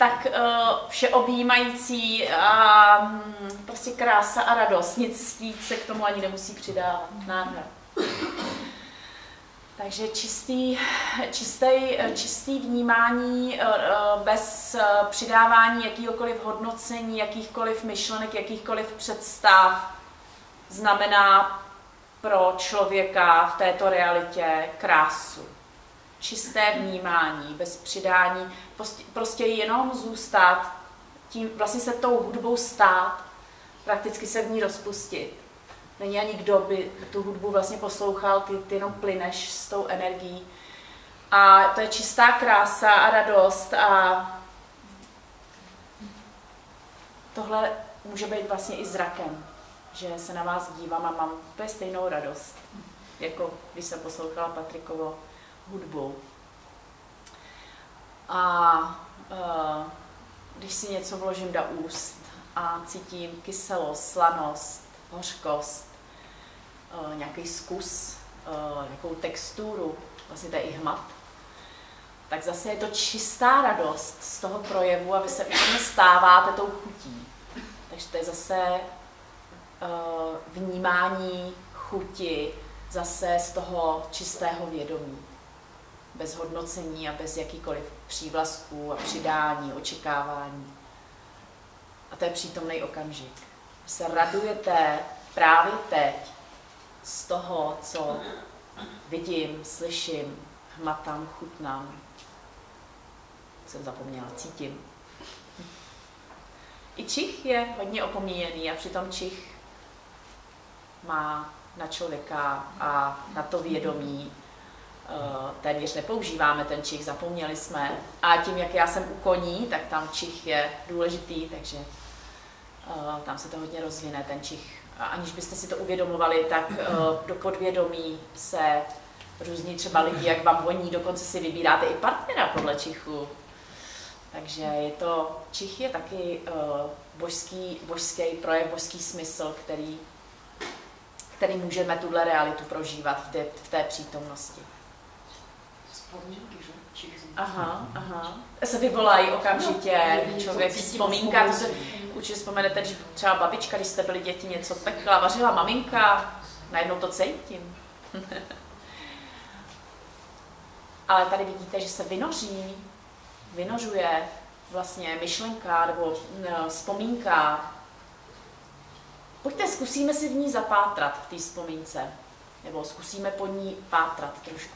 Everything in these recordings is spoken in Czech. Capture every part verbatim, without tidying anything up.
tak uh, všeobjímající a um, prostě krása a radost. Nic víc se k tomu ani nemusí přidávat. Nádhera. Takže čistý, čistý, čistý vnímání bez přidávání jakýhokoliv hodnocení, jakýchkoliv myšlenek, jakýchkoliv představ znamená pro člověka v této realitě krásu. Čisté vnímání, bez přidání, prostě, prostě jenom zůstat, tím, vlastně se tou hudbou stát, prakticky se v ní rozpustit. Není ani kdo by tu hudbu vlastně poslouchal, ty, ty jenom plyneš s tou energií. A to je čistá krása a radost a tohle může být vlastně i zrakem, že se na vás dívám a mám úplně stejnou radost, jako když jsem poslouchala Patrikovo hudbu. A uh, když si něco vložím do úst a cítím kyselost, slanost, hořkost, uh, nějaký zkus, uh, nějakou texturu, vlastně to je i hmat, tak zase je to čistá radost z toho projevu a vy se úplně stáváte tou chutí. Takže to je zase uh, vnímání chuti zase z toho čistého vědomí. Bez hodnocení a bez jakýkoliv přívlastků a přidání, očekávání. A to je přítomný okamžik. Vy se radujete právě teď z toho, co vidím, slyším, hmatám, chutnám. Jsem zapomněla, cítím. I čich je hodně opomíjený a přitom čich má na člověka a na to vědomí. Téměř nepoužíváme ten čich, zapomněli jsme. A tím, jak já jsem u koní, tak tam čich je důležitý, takže tam se to hodně rozvine, ten čich. A aniž byste si to uvědomovali, tak do podvědomí se různí třeba lidi, jak vám voní, dokonce si vybíráte i partnera podle čichu. Takže je to, čich je taky božský, božský projev, božský smysl, který, který můžeme tuhle realitu prožívat v té, v té přítomnosti. Vzpomínky, že? Čich. Aha, aha. Se vyvolají okamžitě, no, člověk vzpomínka, to se určitě vzpomenete, že třeba babička, když jste byli děti, něco pekla, vařila maminka, najednou to cítím. Ale tady vidíte, že se vynoří, vynořuje vlastně myšlenka nebo no, vzpomínka. Pojďte, zkusíme si v ní zapátrat, v té vzpomínce. Nebo zkusíme po ní pátrat trošku.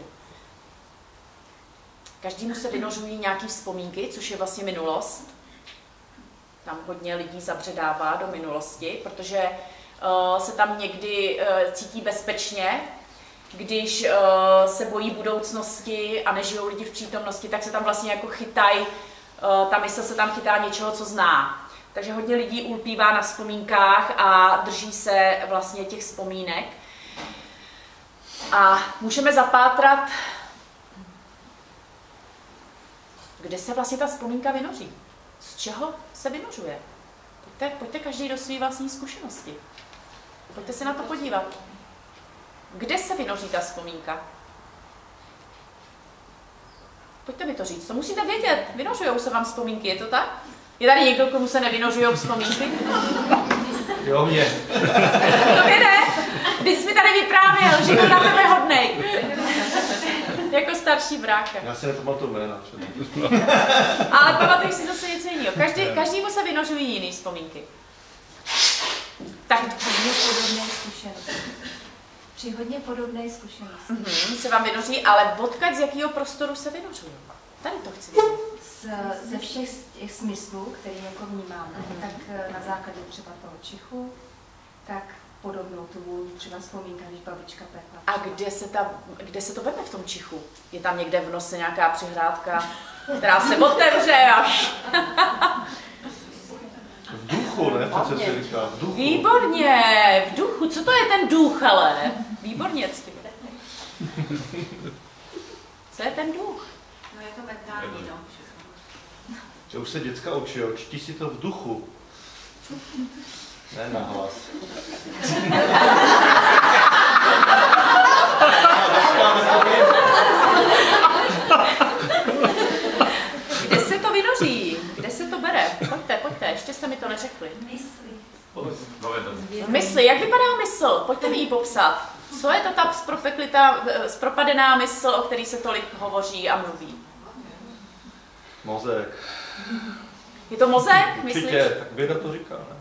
Každému se vynořují nějaké vzpomínky, což je vlastně minulost. Tam hodně lidí zabředává do minulosti, protože uh, se tam někdy uh, cítí bezpečně. Když uh, se bojí budoucnosti a nežijou lidi v přítomnosti, tak se tam vlastně jako chytají, uh, ta mysl se tam chytá něčeho, co zná. Takže hodně lidí ulpívá na vzpomínkách a drží se vlastně těch vzpomínek. A můžeme zapátrat, kde se vlastně ta vzpomínka vynoří. Z čeho se vynořuje? Pojďte, pojďte každý do své vlastní zkušenosti. Pojďte se na to podívat. Kde se vynoří ta vzpomínka? Pojďte mi to říct, to musíte vědět. Vynořujou se vám vzpomínky, je to tak? Je tady někdo, komu se nevynořujou vzpomínky? Jo, mě. To mě ne. Ty jsi mi tady vyprávěl, že to na tebe hodnej. Jako starší brácha. Já si nepamatuju jména. Ale pamatuješ si zase něco jiného. Každý, každému se vynořují jiné vzpomínky. Tak hodně podobné zkušenosti. Při hodně podobné zkušenosti. Mm-hmm, se vám vynoří, ale odkud z jakého prostoru se vynořují? Tady to chci vidět. Z, ze všech těch smyslů, které jako vnímáme, mm-hmm. tak na základě třeba toho čichu, tak podobnou tu vůni, třeba vzpomínka, když babička pekla. A kde se, ta, kde se to vede v tom čichu? Je tam někde v nose nějaká přihrádka, která se otevře až... V duchu, ne? Přece se říká, v duchu. Výborně, v duchu. Co to je ten duch, ale? Výborně, cti. Co je ten duch? No je to mentální, no. Že už se děcka učí, jo? Čtí si to v duchu. Ne na hlas. Kde se to vynoří? Kde se bere. Pojďte, pojďte, ještě jste mi to neřekli. Mysli. Mysli, jak vypadá mysl? Pojďte mi ji popsat. Co je to ta zpropeklitá, zpropadená mysl, o který se tolik hovoří a mluví? Mozek. Je to mozek, myslíš? Určitě, tak věda to říká, ne?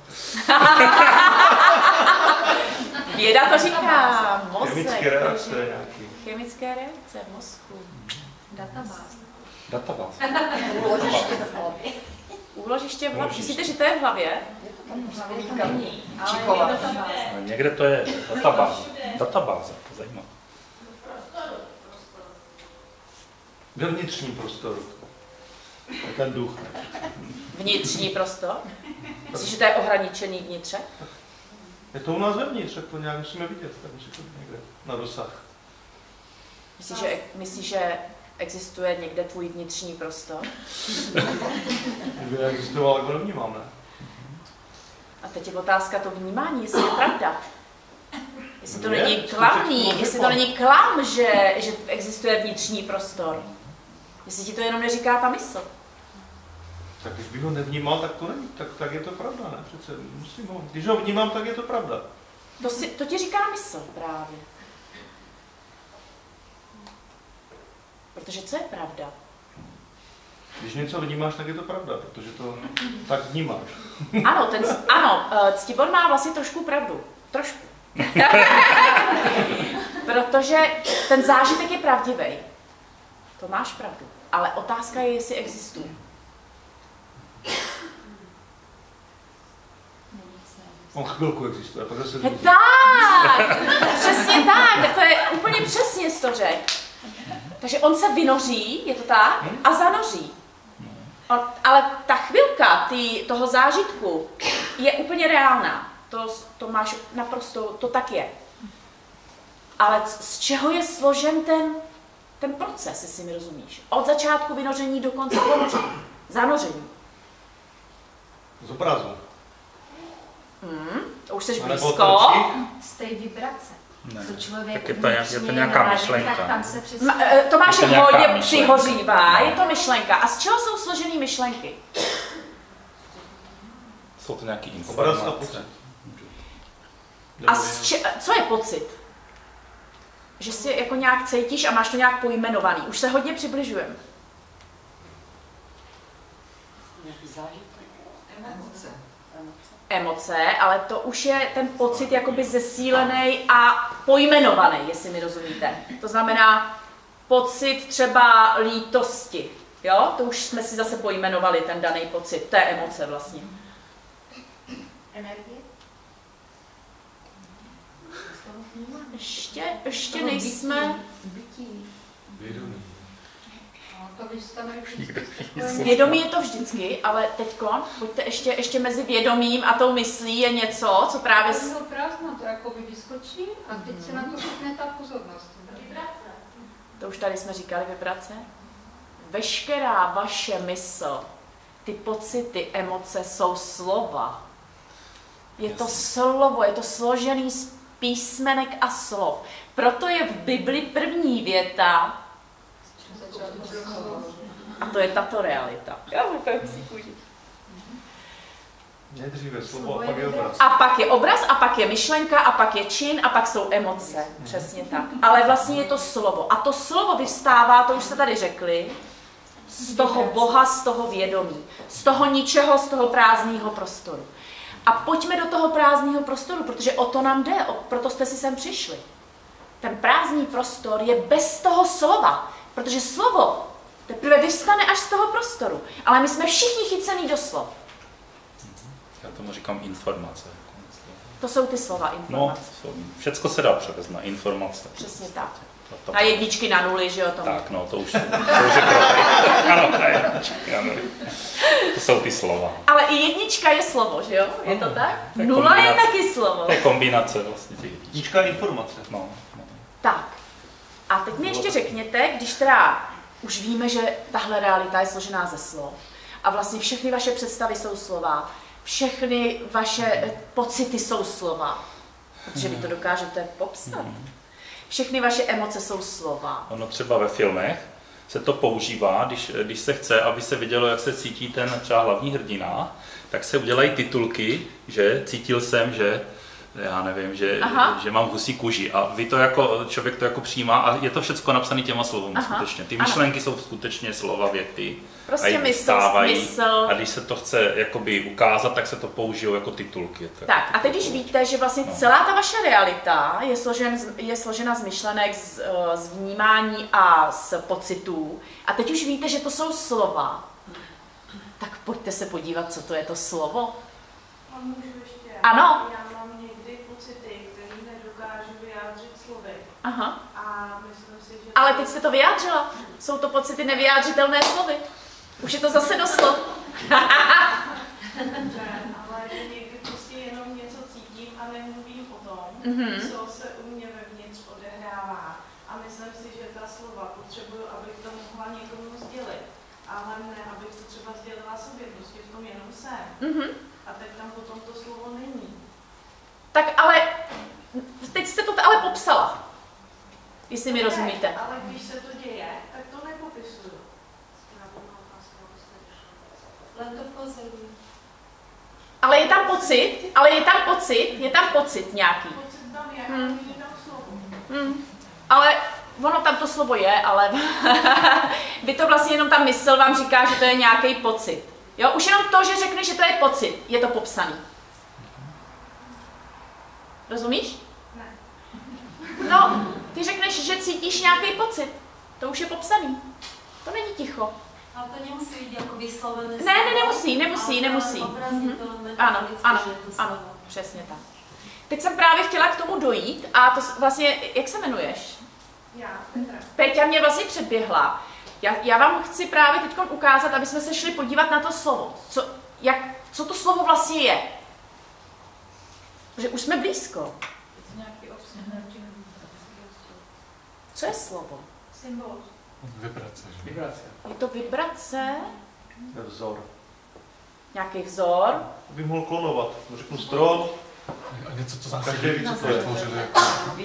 Věda to říká, mozek. Chemické reakce nějaký. Chemické reakce v mozku. Databáze. Databáze. Uložiště v hlavě. Úložiště v hlavě. Myslíte, že to je v hlavě? Ale je Číkova. databáze. No, někde to je databáze. Databáze, to zajímavé. Ve vnitřním prostoru. Je ten duch. Vnitřní prostor? Myslíš, že to je ohraničený vnitřek? Je to u nás vevnitř, tak to nějak musíme vidět, tak musí to někde na dosah. Myslíš, že, myslíš, že existuje někde tvůj vnitřní prostor? Kdyby neexistoval, tak ho nevnímám, ne? A teď je otázka to vnímání, jestli je pravda. Jestli to Je, není klamný, jestli to není klam, že, že existuje vnitřní prostor. Jestli ti to jenom neříká ta mysl. Tak když bych ho nevnímal, tak to není, tak, tak je to pravda, ne? Přece musím ho, když ho vnímám, tak je to pravda. To, si, to ti říká mysl právě. Protože co je pravda? Když něco vnímáš, tak je to pravda, protože to tak vnímáš. Ano, ten, ano, Ctibor má vlastně trošku pravdu. Trošku. Protože ten zážitek je pravdivý. To máš pravdu. Ale otázka je, jestli existuje. On chvilku existuje, pak zase zmizí. Tak! Přesně tak! Tak to je úplně přesně z to řek. Takže on se vynoří, je to tak? A zanoří. On, ale ta chvilka tý, toho zážitku je úplně reálná. To, to máš naprosto, to tak je. Ale z čeho je složen ten, ten proces, jestli mi rozumíš? Od začátku vynoření do konce ponoření. Zanoření. Z obrazu. Hmm, to už jsi A nebo blízko. Z té vibrace. Ne. Co člověk Tak je to, nějak- je to nějaká vnitřně myšlenka. Tak tam se přesně... Ma, e, Tomáš Je je to nějaká hodně myšlenka. přihořívá, je to myšlenka. A z čeho jsou složený myšlenky? Jsou to nějaký Obraz a informace. pocit. A z če, co je pocit? Že si jako nějak cítíš a máš to nějak pojmenovaný. Už se hodně přibližujeme. Nějaký zážitek. Emoce. Emoce, ale to už je ten pocit jakoby zesílený a pojmenovaný, jestli mi rozumíte. To znamená pocit třeba lítosti. Jo? To už jsme si zase pojmenovali, ten daný pocit. To je emoce vlastně. Energie? Ještě, ještě nejsme... Zbytí. Vědomí. No, to vystane Vědomí je to vždycky, ale teďko, pojďte ještě, ještě mezi vědomím a tou myslí je něco, co právě... s- to prázdno, to jakoby vyskočí a teď se na to chytne ta pozornost. To už tady jsme říkali, vibrace. Veškerá vaše mysl, ty pocity, emoce jsou slova. Je to slovo, je to složený z písmenek a slov. Proto je v Bibli první věta, a to je tato realita. Já úplně si kůži. Nejdříve slovo a pak je obraz. A pak je obraz, a pak je myšlenka, a pak je čin, a pak jsou emoce. Přesně tak. Ale vlastně je to slovo. A to slovo vystává, to už jste tady řekli, z toho Boha, z toho vědomí. Z toho ničeho, z toho prázdného prostoru. A pojďme do toho prázdného prostoru, protože o to nám jde, o, proto jste si sem přišli. Ten prázdný prostor je bez toho slova, protože slovo teprve vyvstane až z toho prostoru. Ale my jsme všichni chycený do slov. Já tomu říkám informace. To jsou ty slova, No, informace. jsou- všecko se dá převést na informace. Přesně tak. To- to- Na jedničky, na nuly, že jo, tomu. Tak, no, to už, to už je krok. Ano, ne, ano. To jsou ty slova. Ale i jednička je slovo, že jo? Je to Ano, tak? to je Nula je kombinace. taky slovo. To je kombinace vlastně těch jedniček. Jednička je informace. No, no. Tak. A teď mi ještě řekněte, když teda už víme, že tahle realita je složená ze slov a vlastně všechny vaše představy jsou slova, všechny vaše eh, pocity jsou slova, protože vy to dokážete popsat. Všechny vaše emoce jsou slova. Ono třeba ve filmech se to používá, když, když se chce, aby se vidělo, jak se cítí ten třeba hlavní hrdina, tak se udělají titulky, že cítil jsem, že já nevím, že, že mám husí kůži a vy to jako, člověk to jako přijímá a je to všechno napsané těma slovy skutečně. Ty myšlenky ano. jsou skutečně slova, věty. Prostě mysl, mysl. A když se to chce jakoby ukázat, tak se to použijou jako titulky. Tak, tak a teď když víte, že vlastně no. celá ta vaše realita je, složen, je složena z myšlenek, z, z vnímání a z pocitů a teď už víte, že to jsou slova, tak pojďte se podívat, co to je to slovo. A můžu ještě? Ano. Já mám někdy pocity, které nedokážu vyjádřit slovy. Aha. A myslím si, že... Ale teď jste to vyjádřila. Jsou to pocity nevyjádřitelné slovy. Už je to zase do slov. Dobře, ale někdy prostě jenom něco cítím a nemluvím o tom, mm-hmm. co se u mě vevnitř odehrává. A myslím si, že ta slova potřebuju, abych to mohla někomu sdělit. Ale ne, abych to třeba sdělila sobě, prostě v tom jenom jsem. Mm-hmm. A teď tam potom to slovo není. Tak ale, teď jste to ale popsala. Jestli mi rozumíte. Ale když se to děje, tak to nepopisuju. Len to pozoruju. Ale je tam pocit, ale je tam pocit, je tam pocit nějaký. Pocit tam je, hmm. ale není tam slovo. Hmm. Ale ono tam to slovo je, ale vy to vlastně jenom ta mysl vám říká, že to je nějaký pocit. Jo, už jenom to, že řekne, že to je pocit, je to popsaný. Rozumíš? Ne. No, ty řekneš, že cítíš nějaký pocit. To už je popsaný. To není ticho. Ale to nemusí být jako vyslovené. Ne, ne, nemusí, nemusí, nemusí. Mm-hmm. Ano, ano, ano, přesně tak. Teď jsem právě chtěla k tomu dojít a to vlastně, jak se jmenuješ? Já, Petra. Peťa mě vlastně předběhla. Já, já vám chci právě teď ukázat, aby jsme se šli podívat na to slovo. Co, jak, co to slovo vlastně je? Protože už jsme blízko. Co je slovo? Symbol. Vibrace. Vibrace. Je to vibrace? Vzor. Nějaký vzor? Bych mohl klonovat. Řeknu strom. A něco, co jsme Každý ví, co to je. vytvořili jako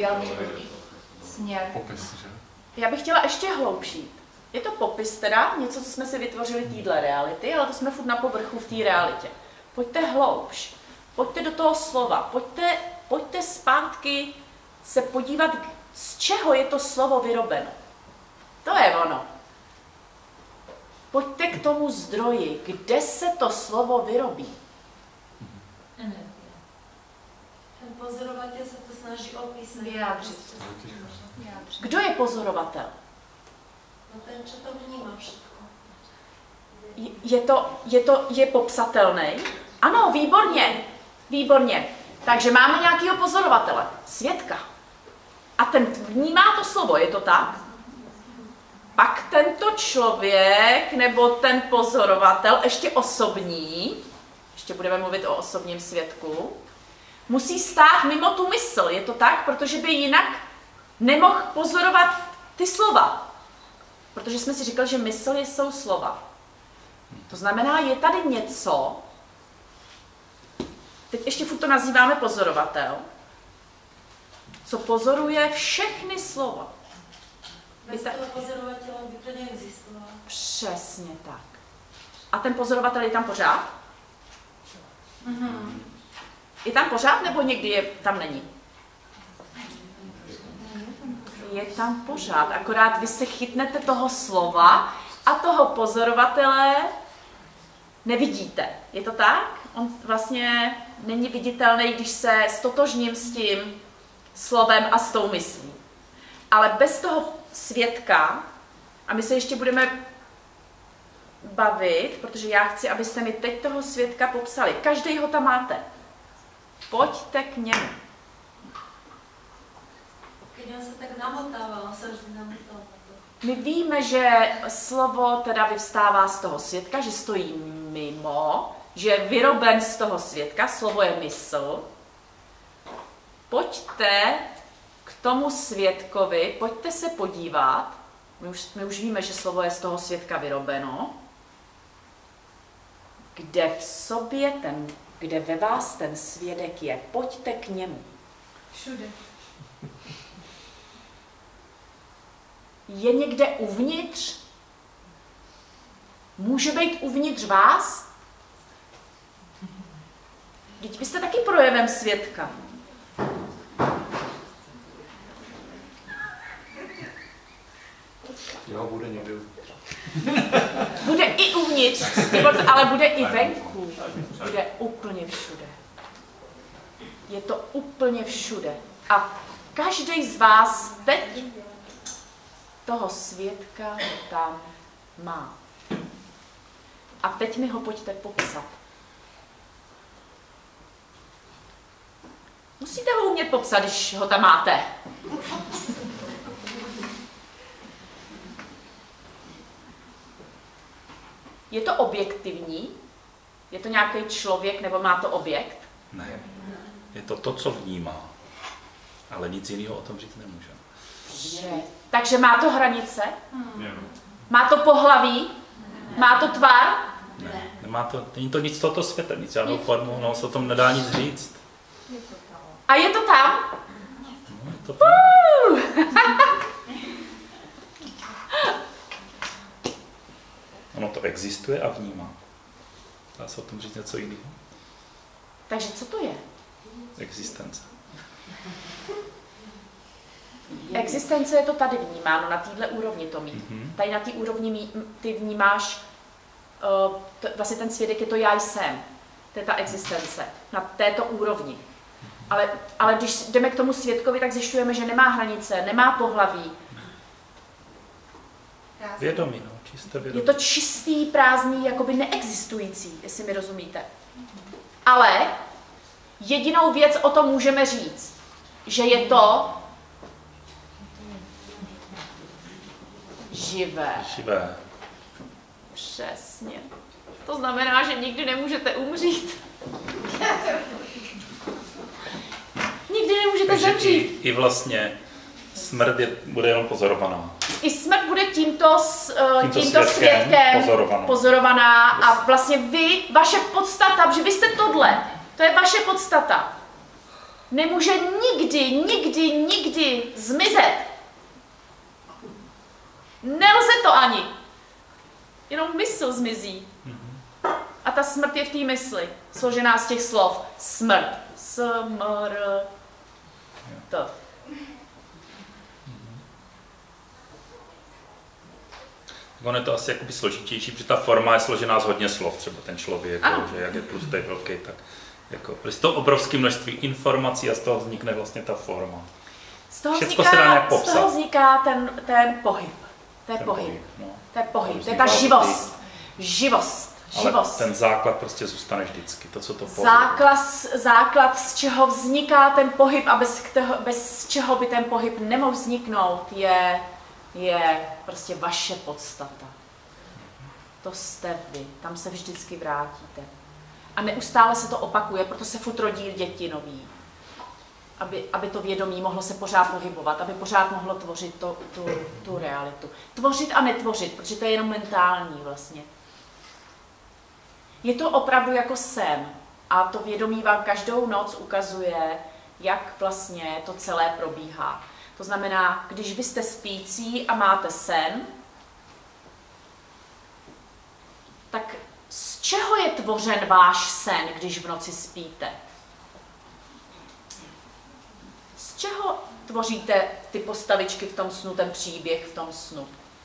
Směr. popis, že? Já bych chtěla ještě hloubší. Je to popis teda, něco, co jsme si vytvořili týhle reality, ale to jsme furt na povrchu v té realitě. Pojďte hloubš, pojďte do toho slova, pojďte, pojďte zpátky se podívat, z čeho je to slovo vyrobeno. To je ono. Pojďte k tomu zdroji, kde se to slovo vyrobí. Ten pozorovatel se to snaží opísat. Vyjádřit. Kdo je pozorovatel? No ten, čo to vnímá všetko. Je to, je to, je popsatelný? Ano, výborně, výborně. Takže máme nějakého pozorovatele, svědka. A ten vnímá to slovo, je to tak? Pak tento člověk, nebo ten pozorovatel, ještě osobní, ještě budeme mluvit o osobním svědku, musí stát mimo tu mysl, je to tak? Protože by jinak nemohl pozorovat ty slova. Protože jsme si říkali, že mysl jsou slova. To znamená, je tady něco, teď ještě furt to nazýváme pozorovatel, co pozoruje všechny slova. Bez toho pozorovatele by to neexistovalo. Přesně tak. A ten pozorovatel je tam pořád? Mm-hmm. Je tam pořád, nebo někdy je, tam není? Je tam pořád, akorát vy se chytnete toho slova a toho pozorovatele nevidíte. Je to tak? On vlastně není viditelný, když se stotožním s tím slovem a s tou myslí. Ale bez toho svědka, a my se ještě budeme bavit, protože já chci, abyste mi teď toho svědka popsali. Každý ho tam máte. Pojďte k němu. Když on se tak namotával, on se vždy namotal. My víme, že slovo teda vyvstává z toho svědka, že stojí mimo, že je vyroben z toho svědka, slovo je mysl. Pojďte k tomu svědkovi, pojďte se podívat, my už, my už víme, že slovo je z toho svědka vyrobeno, kde v sobě ten, kde ve vás ten svědek je, pojďte k němu. Všude. Je někde uvnitř může být uvnitř vás? Vždyť vy jste taky projevem světka. Jo, bude někde. Bude i uvnitř, ale bude i venku. Bude úplně všude. Je to úplně všude. A každý z vás teď toho světka tam má. A teď mi ho pojďte popsat. Musíte ho umět popsat, když ho tam máte. Je to objektivní? Je to nějaký člověk nebo má to objekt? Ne. Je to to, co vnímá. Ale nic jiného o tom říct nemůže. Je. Takže má to hranice? Má to pohlaví? Má to tvar? Ne. Nemá to, není to nic z tohoto světa, nic žádnou formu, no se o tom nedá nic říct. A je to tam? No, je to tam. Ono to existuje a vnímá. Dá se o tom říct něco jiného? Takže co to je? Existence. Existence je to tady vnímáno, na téhle úrovni to mít. Mm-hmm. Tady na té úrovni mít, ty vnímáš, uh, to, vlastně ten svědek je to já jsem. To je ta existence, na této úrovni. Ale, ale když jdeme k tomu svědkovi, tak zjišťujeme, že nemá hranice, nemá pohlaví. Vědomí, no, čisté vědomí. Je to čistý, prázdný, jakoby neexistující, jestli mi rozumíte. Ale jedinou věc o tom můžeme říct, že je to živé. Živé. Přesně. To znamená, že nikdy nemůžete umřít. Nikdy nemůžete Takže zemřít. i, i vlastně smrt je, bude jenom pozorovaná. I smrt bude tímto, uh, Tímto tímto svědkem svědkem pozorovaná. pozorovaná a vlastně vy, vaše podstata, že vy jste tohle, to je vaše podstata. Nemůže nikdy, nikdy, nikdy zmizet. Nelze to ani. Jenom mysl zmizí. A ta smrt je v té mysli, složená z těch slov. Smrt. Smr. To. Ono je to asi jakoby složitější, protože ta forma je složená z hodně slov, třeba ten člověk, Ano. že jak je tlustý, velký, tak jako, prostě to obrovské množství informací a z toho vznikne vlastně ta forma. Z toho, Všecko se dá vzniká, nějak z toho popsat. vzniká ten, ten pohyb. To je Ten pohyb. pohyb, no. To je pohyb. To je Vzniká ta vždy. živost. Živost. Ale Živost. ten základ prostě zůstane vždycky, to, co to pohybuje. Základ, základ, z čeho vzniká ten pohyb a bez, toho, bez čeho by ten pohyb nemohl vzniknout, je, je prostě vaše podstata. To jste vy, tam se vždycky vrátíte. A neustále se to opakuje, proto se furt rodí děti nový. Aby, aby to vědomí mohlo se pořád pohybovat, aby pořád mohlo tvořit to, tu, tu realitu. Tvořit a netvořit, protože to je jenom mentální vlastně. Je to opravdu jako sen a to vědomí vám každou noc ukazuje, jak vlastně to celé probíhá. To znamená, když vy jste spící a máte sen, tak z čeho je tvořen váš sen, když v noci spíte? Z čeho tvoříte ty postavičky v tom snu, ten příběh v tom snu?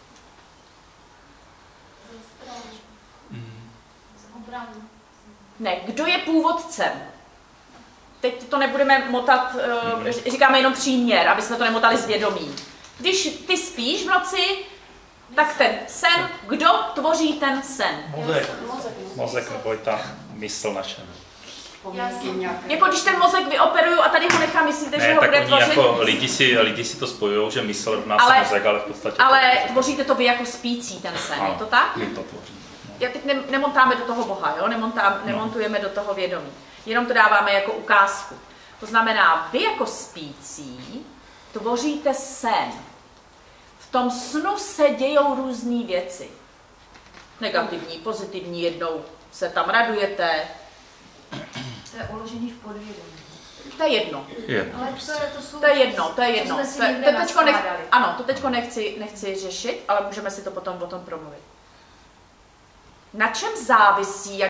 Ne, kdo je původcem? Teď to nebudeme motat, uh, říkáme jenom příměr, aby jsme to nemotali z vědomí. Když ty spíš v noci, tak ten sen, kdo tvoří ten sen? Mozek. Mozek nebo i ta mysl naše. Jako když ten mozek vyoperuju a tady ho nechám, myslíte, že Ne, ho tak bude oni tvořit? jako lidi si, lidi si to spojují, že mysl rovná se Ale- mozek, ale v podstatě... Ale to tvoříte to vy jako spící ten sen, je to tak? My to tvoříme. No. Já teď ne, nemontáme do toho Boha, jo? Nemontám, nemontujeme do toho vědomí. Jenom to dáváme jako ukázku. To znamená, vy jako spící tvoříte sen. V tom snu se dějou různé věci. Negativní, pozitivní, jednou se tam radujete. To je uložený v podvědomí. To je jedno. Jedno, Ale prostě. to, je, to jsou... To je jedno, to je jedno. jsme si To, je- někde to teďko nech, naskládali. ano, to teďko nechci, nechci řešit, ale můžeme si to potom o tom promluvit. Na čem závisí,